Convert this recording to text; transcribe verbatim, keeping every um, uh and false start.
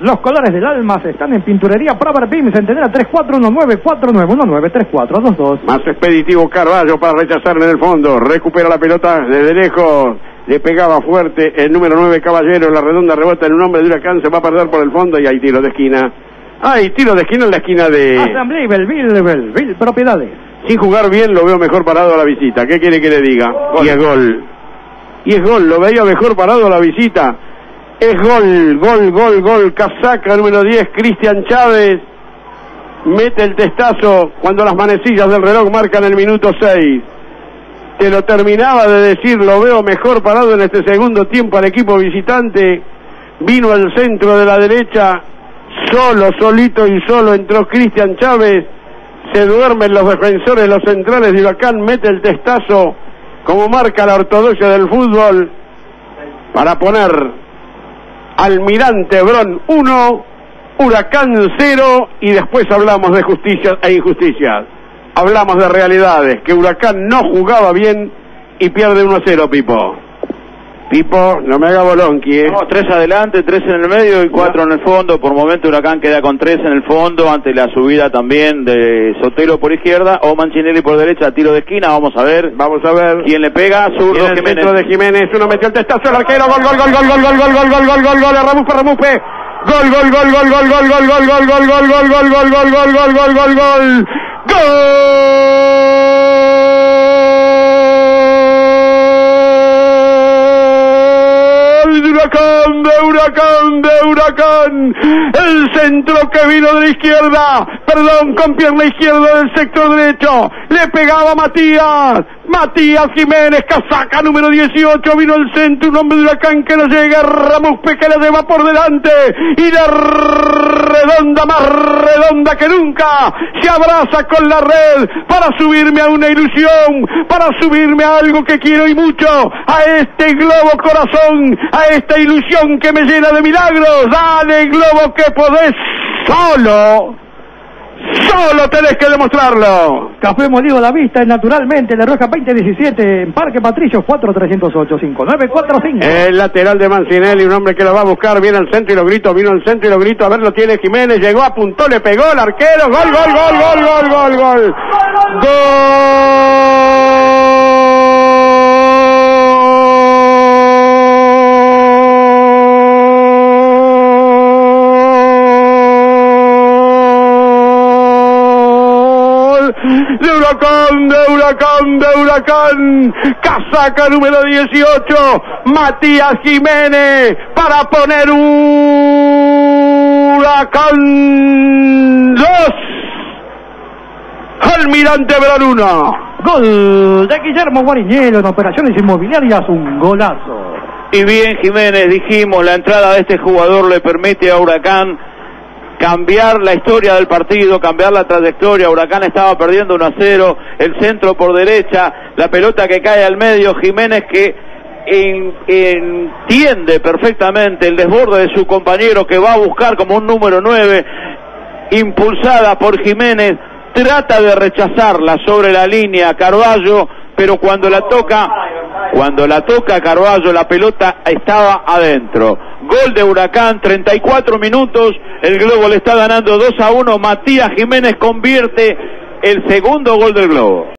los colores del alma están en Pinturería Praver Pim, Centenera tres cuatro uno nueve cuatro nueve uno nueve tres cuatro dos dos. Más expeditivo Carballo para rechazar en el fondo, recupera la pelota desde lejos, le pegaba fuerte el número nueve Caballero, la redonda rebota en un hombre de Huracán, se va a perder por el fondo y hay tiro de esquina. Hay tiro de esquina en la esquina de... Asamblea Belville, Belville Propiedades. Sin jugar bien lo veo mejor parado a la visita, ¿qué quiere que le diga? Gol. Y es gol. Y es gol, lo veía mejor parado a la visita. Es gol, gol, gol, gol, casaca número diez, Cristian Chávez. Mete el testazo cuando las manecillas del reloj marcan el minuto seis. Te lo terminaba de decir, lo veo mejor parado en este segundo tiempo al equipo visitante. Vino al centro de la derecha, solo, solito y solo entró Cristian Chávez. Se duermen los defensores, los centrales de Huracán, mete el testazo, como marca la ortodoxia del fútbol, para poner Almirante Brown uno, Huracán cero, y después hablamos de justicia e injusticia. Hablamos de realidades, que Huracán no jugaba bien y pierde uno a cero, Pipo. Pipo, no me haga bolonqui, ¿eh? No, tres adelante, tres en el medio y cuatro en el fondo. Por momento Huracán queda con tres en el fondo ante la subida también de Sotelo por izquierda o Mancinelli por derecha, tiro de esquina. Vamos a ver, vamos a ver quién le pega. Zurdo el Jiménez. centro de Jiménez, uno metió el testazo al arquero, gol, gol, gol, gol, gol, gol, gol, gol, gol, gol, gol, gol, Ramuspe, Ramuspe. Gol, gol, gol, gol, gol, gol, gol, gol, gol, gol, gol, gol, gol, gol, gol, gol, gol, gol, gol, gol. Huracán, de Huracán, de Huracán, el centro que vino de la izquierda, perdón, con pierna izquierda del sector derecho, le pegaba Matías, Matías Jiménez, casaca número dieciocho, vino el centro, un hombre de Huracán que no llega, Ramuspe que la lleva por delante, y la redonda, más redonda que nunca, se abraza con la red, para subirme a una ilusión, para subirme a algo que quiero y mucho, a este globo corazón, a esta ilusión que me llena de milagros. Dale, globo, que podés solo, solo tenés que demostrarlo. Café molido a la vista, es naturalmente, La Roja veinte diecisiete, en Parque Patricios, cuatro tres cero ocho cinco nueve cuatro cinco. El lateral de Mancinelli, un hombre que lo va a buscar, viene al centro y lo grito, vino al centro y lo grito, a ver, lo tiene Jiménez, llegó, apuntó, le pegó el arquero, gol, gol, gol, gol, gol, gol, gol, gol. De Huracán, de Huracán, de Huracán, casaca número dieciocho, Matías Jiménez, para poner Huracán dos, Almirante Brown uno. Gol de Guillermo Guariñelo en Operaciones Inmobiliarias, un golazo. Y bien, Jiménez, dijimos, la entrada de este jugador le permite a Huracán cambiar la historia del partido, cambiar la trayectoria. Huracán estaba perdiendo uno a cero, el centro por derecha, la pelota que cae al medio, Jiménez que en, entiende perfectamente el desborde de su compañero que va a buscar como un número nueve, impulsada por Jiménez, trata de rechazarla sobre la línea Carballo, pero cuando la toca, cuando la toca Carballo, la pelota estaba adentro. Gol de Huracán, treinta y cuatro minutos, el Globo le está ganando dos a uno, Matías Jiménez convierte el segundo gol del Globo.